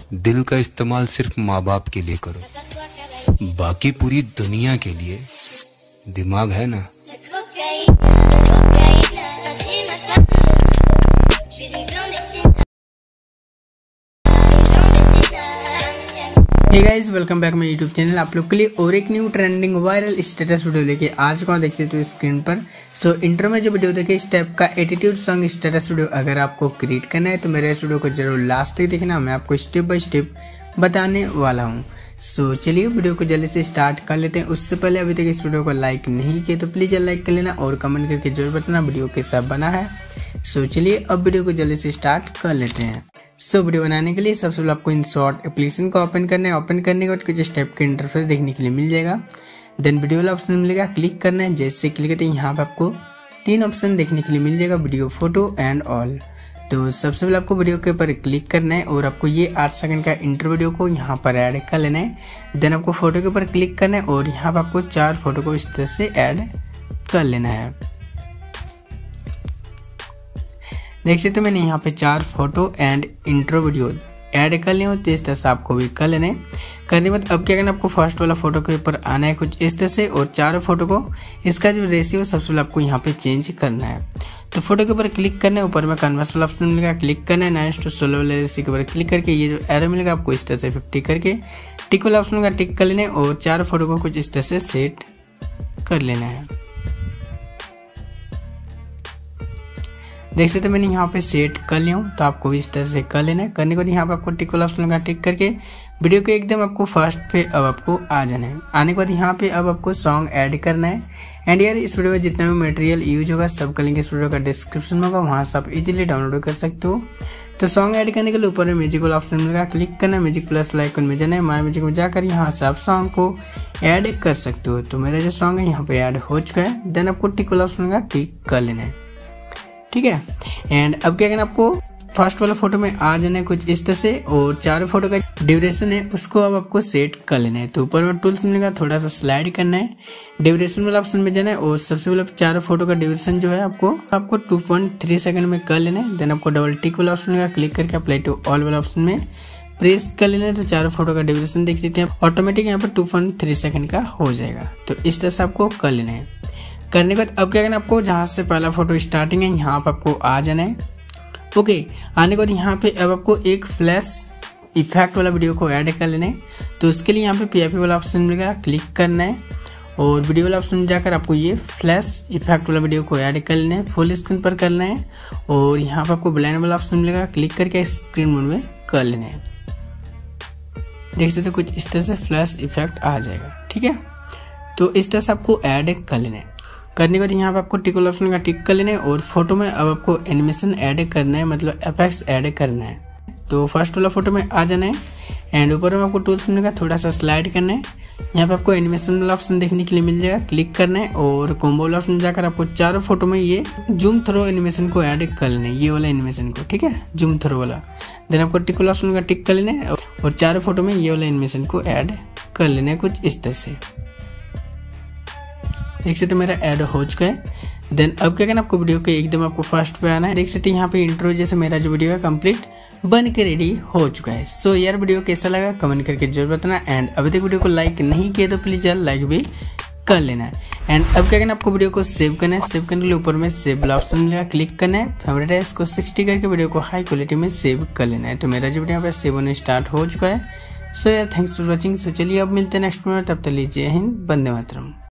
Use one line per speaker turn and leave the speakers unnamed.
दिल का इस्तेमाल सिर्फ माँ बाप के लिए करो, बाकी पूरी दुनिया के लिए दिमाग है ना।
Hey guys, welcome back my YouTube channel. आप लोग के लिए और एक new trending viral status video लेके आज को देख सकते हो स्क्रीन पर। सो इंट्रो में जो वीडियो देखे इस टाइप का एटीट्यूड सॉन्ग स्टेटस वीडियो अगर आपको क्रिएट करना है तो मेरे इस वीडियो को जरूर लास्ट तक देखना, मैं आपको स्टेप बाय स्टेप बताने वाला हूँ। सो चलिए वीडियो को जल्दी से स्टार्ट कर लेते हैं। उससे पहले अभी तक इस वीडियो को लाइक नहीं किया तो प्लीज़ लाइक कर लेना और कमेंट करके जरूर बताना वीडियो कैसा बना है। सो चलिए अब वीडियो को जल्दी से स्टार्ट कर लेते हैं। सो वीडियो बनाने के लिए सबसे पहले आपको इन शॉर्ट एप्लीकेशन को ओपन करना है। ओपन करने के बाद कुछ स्टेप के इंटरफेस देखने के लिए मिल जाएगा। देन वीडियो वाला ऑप्शन मिलेगा, क्लिक करना है। जैसे क्लिक करते हैं यहाँ पे आपको 3 ऑप्शन देखने के लिए मिल जाएगा, वीडियो, फोटो एंड ऑल। तो सबसे पहले आपको वीडियो के ऊपर क्लिक करना है और आपको ये 8 सेकंड का इंटर वीडियो को यहाँ पर ऐड कर लेना है। देन आपको फोटो के ऊपर क्लिक करना है और यहाँ पर आपको 4 फोटो को इस तरह से ऐड कर लेना है। देख सकते हो मैंने यहाँ पे 4 photo and intro video add कर लिया हो, तो इस तरह से आपको भी कर लेना है। करने के बाद अब क्या करना है, आपको फर्स्ट वाला फोटो के ऊपर आना है कुछ इस तरह से और 4 फोटो को इसका जो रेशियो सबसे पहले आपको यहाँ पे चेंज करना है। तो फोटो के ऊपर क्लिक करना है, ऊपर में कन्वर्स वाला ऑप्शन मिलेगा, क्लिक करना है। 9:16 वाले रेशियो के ऊपर क्लिक करके ये जो एरो मिलेगा आपको इस तरह से 50 करके टिक वाला ऑप्शन मिलेगा, टिक कर लेना है और 4 फोटो को कुछ इस तरह से सेट कर लेना है। देख सकते मैंने यहाँ पे सेट कर लिया हूँ, तो आपको भी इस तरह से कर लेना है। करने के बाद यहाँ पे आपको टिक वाला ऑप्शन लगा, टिक करके वीडियो के एकदम आपको फर्स्ट पे अब आपको आ जाना है। आने के बाद यहाँ पे अब आपको सॉन्ग ऐड करना है। एंड यार इस वीडियो में जितना भी मटेरियल यूज होगा सब का लिंक इस वीडियो का डिस्क्रिप्शन में होगा, वहाँ से आप इजीली डाउनलोड कर सकते हो। तो सॉन्ग ऐड करने के लिए ऊपर में म्यूजिक वाला ऑप्शन मिलेगा, क्लिक करना है, म्यूजिक प्लस आइकन में जाना है, माय म्यूजिक में जाकर यहाँ से आप सॉन्ग को ऐड कर सकते हो। तो मेरा जो सॉन्ग है यहाँ पे ऐड हो चुका है। देन आपको टिक वाला ऑप्शन मिलेगा, टिक कर लेना है, ठीक है। एंड अब क्या करना है, आपको फर्स्ट वाला फोटो में आ जाना है कुछ इस तरह से और 4 फोटो का ड्यूरेशन है उसको अब आपको सेट कर लेना है। तो ऊपर में टूल्स मिलेगा, थोड़ा सा स्लाइड करना है, ड्यूरेशन वाला ऑप्शन में जाना है और सबसे पहले 4 फोटो का ड्यूरेशन जो है आपको 2.3 सेकंड में कर लेना है। देन आपको डबल टिक वाला ऑप्शन मिलेगा, क्लिक करके अप्लाई टू ऑल वाला ऑप्शन में प्रेस कर लेना है। तो 4 फोटो का ड्यूरेशन देख सकते हैं ऑटोमेटिक यहाँ पर 2.3 सेकंड का हो जाएगा। तो इस तरह से आपको कर लेना है। करने के बाद अब क्या करना है, आपको जहाँ से पहला फोटो स्टार्टिंग है यहाँ पर आपको आ जाना है। ओके, आने के बाद यहाँ पे अब आपको एक फ्लैश इफेक्ट वाला वीडियो को ऐड कर लेना है। तो उसके लिए यहाँ पे पीएफपी वाला ऑप्शन मिलेगा, क्लिक करना है और वीडियो वाला ऑप्शन में जाकर आपको ये फ्लैश इफेक्ट वाला वीडियो को ऐड कर लेना है, फुल स्क्रीन पर करना है और यहाँ पर आपको ब्लेंड वाला ऑप्शन मिलेगा, क्लिक करके स्क्रीन मोड में कर लेना है। देख सकते हो कुछ इस तरह से फ्लैश इफेक्ट आ जाएगा, ठीक है। तो इस तरह से आपको ऐड कर लेना है। करने के बाद यहाँ पे आपको टिक वाला ऑप्शन का टिक कर लेना है और फोटो में अब आपको एनिमेशन ऐड करना है, मतलब एफेक्ट्स ऐड करना है। तो फर्स्ट वाला फोटो में आ जाना है एंड ऊपर में आपको टूल्स मिलेगा, थोड़ा सा स्लाइड करना है। यहाँ पे आपको एनिमेशन वाला ऑप्शन देखने के लिए मिल जाएगा, क्लिक करना है और कॉम्बो वाला ऑप्शन जाकर आपको 4 फोटो में ये जूम थ्रो एनिमेशन को ऐड कर लेना है, ये वाला एनिमेशन को, ठीक है, जूम थ्रो वाला। देन आपको टिक वाला ऑप्शन का टिक कर लेना है और 4 फोटो में ये वाला एनिमेशन को ऐड कर लेना है कुछ इस तरह से। देख सकते मेरा ऐड हो चुका है। देन अब क्या करना, आपको वीडियो के एकदम आपको फर्स्ट पे आना है। देख सकते यहाँ पे इंट्रो जैसे मेरा जो वीडियो है कंप्लीट बन के रेडी हो चुका है। सो यार वीडियो कैसा लगा कमेंट करके जरूर बताना। एंड अभी तक वीडियो को लाइक नहीं किया तो प्लीज यार लाइक भी कर लेना है। एंड अब क्या करना, आपको वीडियो को सेव करना है। सेव करने के लिए ऊपर में सेव वाला ऑप्शन मिलेगा, क्लिक करना है, फेवरेट है इसको 60 करके वीडियो को हाई क्वालिटी में सेव कर लेना है। तो मेरा जो वीडियो यहाँ पे सेव होने स्टार्ट हो चुका है। सो यार थैंक्स फॉर वॉचिंग। सो चलिए अब मिलते हैं नेक्स्ट वीडियो, तब तक लीजिए हिंद, वंदे मातरम।